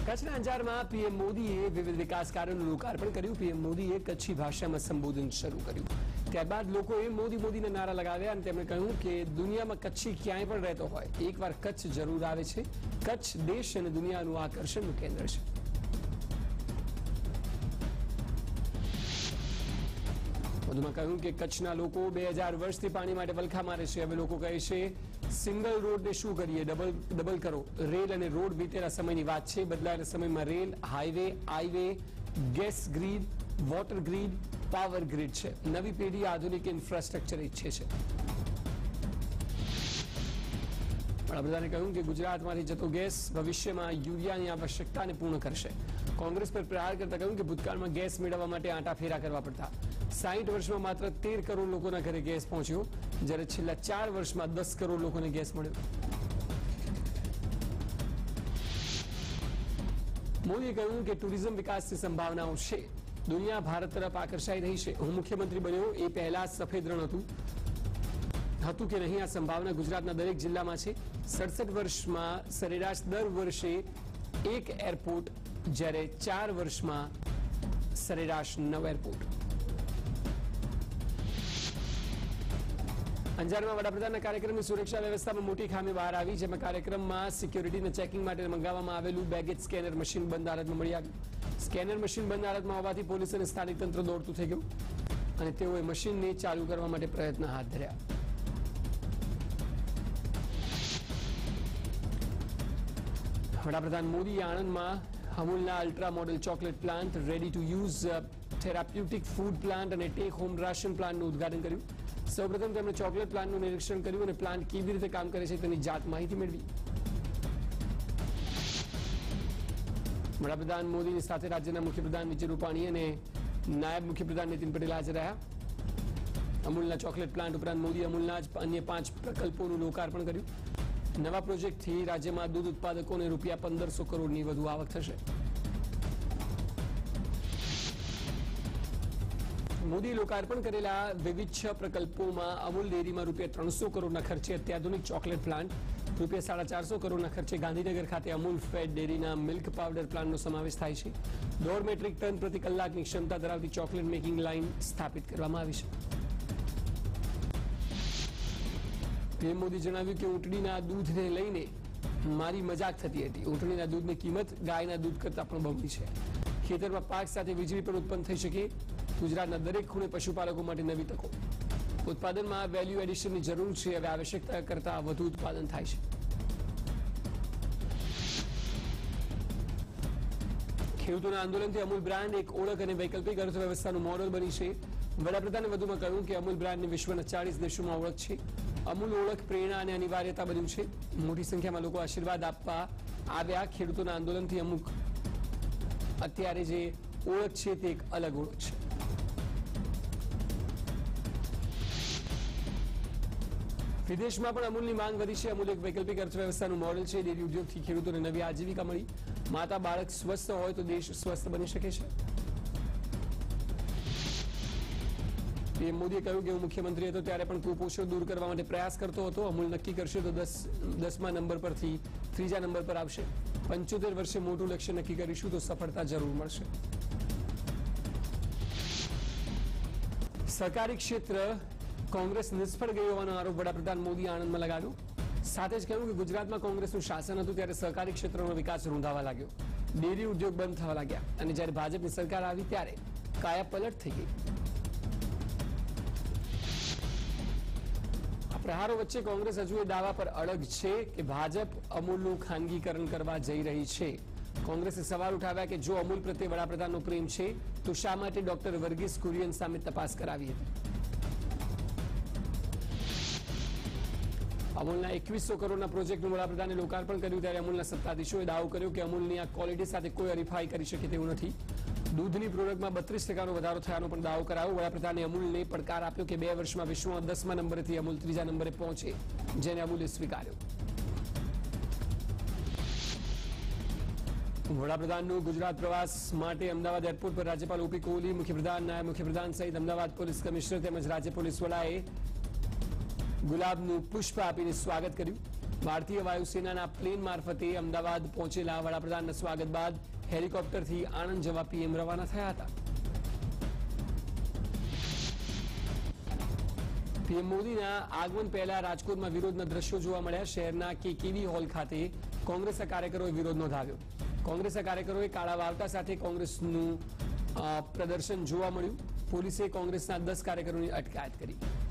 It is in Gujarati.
કચ્છના અંજારમાં પીએમ મોદીએ વિવિધ વિકાસ કાર્યોનું લોકાર્પણ કર્યું। પીએમ મોદીએ કચ્છી ભાષામાં સંબોધન શરૂ કર્યું। ત્યારબાદ લોકોએ મોદી મોદીના નારા લગાવ્યા અને તેમણે કહ્યું કે દુનિયામાં કચ્છી ક્યાંય પણ રહેતો હોય એકવાર કચ્છ જરૂર આવે છે। કચ્છ દેશ અને દુનિયાનું આકર્ષણનું કેન્દ્ર છે। વધુમાં કહ્યું કે કચ્છના લોકો 2000 વર્ષથી પાણી માટે વલખા મારે છે। હવે લોકો કહે છે સિંગલ રોડને શું કરીએ, ડબલ કરો। રેલ અને રોડ બીતેલા સમયની વાત છે। બદલાયેલા સમયમાં rail, highway, highway, gas grid, water grid, power grid છે। નવી પેઢી આધુનિક ઇન્ફ્રાસ્ટ્રક્ચર ઈચ્છે છે। વડાપ્રધાને કહ્યું કે ગુજરાતમાંથી જતો ગેસ ભવિષ્યમાં યુરિયાની આવશ્યકતાને પૂર્ણ કરશે। કોંગ્રેસ પર પ્રહાર કરતા કહ્યું કે ભૂતકાળમાં ગેસ મેળવવા માટે આંટાફેરા કરવા પડતા। 60 વર્ષમાં માત્ર 13 કરોડ લોકોના ઘરે ગેસ પહોંચ્યો, જ્યારે છેલ્લા 4 વર્ષમાં 10 કરોડ લોકોને ગેસ મળ્યો। મોદીએ કહ્યું કે ટુરિઝમ વિકાસની સંભાવનાઓ છે। દુનિયા ભારત તરફ આકર્ષાઈ રહી છે। હું મુખ્યમંત્રી બન્યો એ પહેલા સફેદ રણ હતું કે નહીં, આ સંભાવના ગુજરાતના દરેક જિલ્લામાં છે। 67 વર્ષમાં સરેરાશ દર વર્ષે એક એરપોર્ટ, જ્યારે 4 વર્ષમાં સરેરાશ 9 એરપોર્ટ। અંજારમાં વડાપ્રધાનના કાર્યક્રમની સુરક્ષા વ્યવસ્થામાં મોટી ખામી બહાર આવી, જેમાં કાર્યક્રમમાં સિક્યોરિટીના ચેકિંગ માટે મંગાવવામાં આવેલું બેગેજ સ્કેનર મશીન બંધ હાલતમાં મળી આવ્યું। સ્કેનર મશીન બંધ હાલતમાં હોવાથી પોલીસ અને સ્થાનિક તંત્ર દોડતું થઈ ગયું અને તેઓએ મશીનને ચાલુ કરવા માટે પ્રયત્ન હાથ ધર્યા। વડાપ્રધાન મોદીએ આણંદમાં અમૂલના ultra model chocolate plant, ready to use therapeutic food plant અને ટેક હોમ રાશન પ્લાન્ટનું ઉદઘાટન કર્યું। સૌપ્રથમ તેમણે ચોકલેટ પ્લાન્ટનું નિરીક્ષણ કર્યું અને પ્લાન્ટ કેવી રીતે કામ કરે છે તેની જાત માહિતી મેળવી। વડાપ્રધાન મોદીની સાથે રાજ્યના મુખ્યપ્રધાન વિજય રૂપાણી અને નાયબ મુખ્યપ્રધાન નીતિન પટેલ હાજર રહ્યા। અમૂલના ચોકલેટ પ્લાન્ટ ઉપરાંત મોદી અમૂલના જ અન્ય 5 પ્રકલ્પોનું લોકાર્પણ કર્યું। નવા પ્રોજેક્ટથી રાજ્યમાં દૂધ ઉત્પાદકોને રૂપિયા 1500 કરોડની વધુ આવક થશે। મોદી લોકાર્પણ કરેલા વિવિધ 6 પ્રકલ્પોમાં અમૂલ ડેરીમાં રૂપિયા 300 કરોડના ખર્ચે અત્યાધુનિક ચોકલેટ પ્લાન્ટ, રૂપિયા 450 કરોડના ખર્ચે ગાંધીનગર ખાતે અમૂલ ફેટ ડેરીના મિલ્ક પાવડર પ્લાન્ટનો સમાવેશ થાય છે। 1.5 મેટ્રિક ટન પ્રતિ કલાકની ક્ષમતા ધરાવતી ચોકલેટ મેકિંગ લાઇન સ્થાપિત કરવામાં આવી છે। પીએમ મોદી જણાવ્યું કે ઊંટડીના દૂધને લઈને મારી મજાક થતી હતી। ઊંટડીના દૂધની કિંમત ગાયના દૂધ કરતાં પણ બમણી છે। ખેતરમાં પાક સાથે વીજળી પણ ઉત્પન્ન થઈ શકે। ગુજરાતના દરેક ખૂણે પશુપાલકો માટે નવી તકો। ઉત્પાદનમાં વેલ્યુ એડિશનની જરૂર છે। હવે આવશ્યકતા કરતાં વધુ ઉત્પાદન થાય છે। ખેડૂતોના આંદોલનથી અમૂલ બ્રાન્ડ એક ઓળખ અને વૈકલ્પિક અર્થવ્યવસ્થાનું મોડલ બની છે। વડાપ્રધાને વધુમાં કહ્યું કે અમૂલ બ્રાન્ડની વિશ્વના 40 દેશોમાં ઓળખ છે। અમૂલ ઓળખ પ્રેરણા અને અનિવાર્યતા બન્યું છે। મોટી સંખ્યામાં લોકો આશીર્વાદ આપવા આવ્યા। ખેડૂતોના આંદોલનથી અમુક અત્યારે જે ઓળખ છે તે એક અલગ ઓળખ છે। વિદેશમાં પણ અમૂલની માંગ વધી છે। અમૂલ એક વૈકલ્પિક અર્થવ્યવસ્થાનું મોડેલ છે। ડેરી ઉદ્યોગથી ખેડૂતોને નવી આજીવિકા મળી। માતા બાળક સ્વસ્થ હોય તો દેશ સ્વસ્થ બની શકે છે। પીએમ મોદીએ કહ્યું કે હું મુખ્યમંત્રી હતો ત્યારે પણ કુપોષણ દૂર કરવા માટે પ્રયાસ કરતો હતો। અમૂલ નક્કી કરશે તો 10મા નંબર પરથી 3જા નંબર પર આવશે। 75 વર્ષે મોટું લક્ષ્ય નક્કી કરીશું તો સફળતા જરૂર મળશે। સહકારી ક્ષેત્ર કોંગ્રેસ નિષ્ફળ ગઈ હોવાનો આરોપ વડાપ્રધાન મોદી આણંદમાં લગાવ્યો। સાથે જ કહ્યું કે ગુજરાતમાં કોંગ્રેસનું શાસન હતું ત્યારે સહકારી ક્ષેત્રનો વિકાસ રૂંધાવા લાગ્યો। ડેરી ઉદ્યોગ બંધ થવા લાગ્યા અને જ્યારે ભાજપની સરકાર આવી ત્યારે કાયાપલટ થઈ ગઈ। આ પ્રહારો વચ્ચે કોંગ્રેસ હજુ એ દાવા પર અડગ છે કે ભાજપ અમૂલનું ખાનગીકરણ કરવા જઈ રહી છે। કોંગ્રેસે સવાલ ઉઠાવ્યા કે જો અમૂલ પ્રત્યે વડાપ્રધાનનો પ્રેમ છે તો શા માટે ડોક્ટર વર્ગીસ કુરિયન સામે તપાસ કરાવી હતી। અમૂલના 2100 કરોડના પ્રોજેક્ટનું વડાપ્રધાને લોકાર્પણ કર્યું ત્યારે અમૂલના સત્તાધીશોએ દાવો કર્યો કે અમૂલની આ ક્વોલિટી સાથે કોઈ હરીફાઈ કરી શકે તેવું નથી। દૂધની પ્રોડક્ટમાં 32% વધારો થયાનો પણ દાવો કરાયો। વડાપ્રધાને અમૂલને પડકાર આપ્યો કે 2 વર્ષમાં વિશ્વમાં 10મા નંબરેથી અમૂલ 3જા નંબરે પહોંચે, જેને અમૂલે સ્વીકાર્યો। વડાપ્રધાનનું ગુજરાત પ્રવાસ માટે અમદાવાદ એરપોર્ટ પર રાજ્યપાલ ઓપી કોહલી, મુખ્યપ્રધાન, નાયબ મુખ્યપ્રધાન સહિત અમદાવાદ પોલીસ કમિશનર તેમજ રાજ્ય પોલીસ વડાએ ગુલાબનું પુષ્પ આપીને સ્વાગત કર્યું। ભારતીય વાયુસેનાના પ્લેન મારફતે અમદાવાદ પહોંચેલા વડાપ્રધાનના સ્વાગત બાદ હેલિકોપ્ટરથી આણંદ જવા પીએમ રવાના થયા હતા. પીએમ મોદીના આગમન પહેલા રાજકોટમાં વિરોધના દ્રશ્યો જોવા મળ્યા. શહેરના કેકેવી હોલ ખાતે કોંગ્રેસના કાર્યકરોએ વિરોધ નોંધાવ્યો. કોંગ્રેસના કાર્યકરોએ કાળા વાવટા સાથે કોંગ્રેસનું પ્રદર્શન જોવા મળ્યું. પોલીસે કોંગ્રેસના 10 કાર્યકરોની અટકાયત કરી.